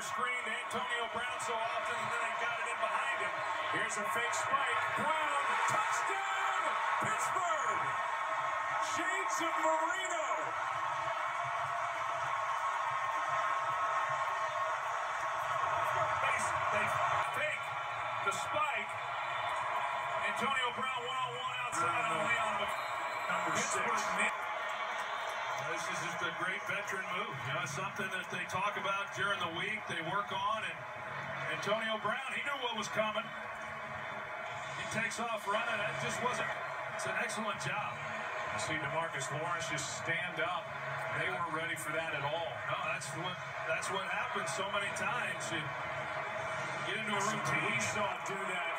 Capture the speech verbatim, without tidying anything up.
screen to Antonio Brown so often, and then they got it in behind him. Here's a fake spike. Brown, touchdown, Pittsburgh! Shades of Marino. They fake the spike. Antonio Brown one-on-one outside on Leon. Number six. This is just a great veteran move. You know, something that they talk about during the week, they work on, and Antonio Brown, he knew what was coming. He takes off running. It just wasn't. It's an excellent job. You see DeMarcus Lawrence just stand up. They weren't ready for that at all. No, that's what that's what happens so many times. You get into a routine. We saw him do that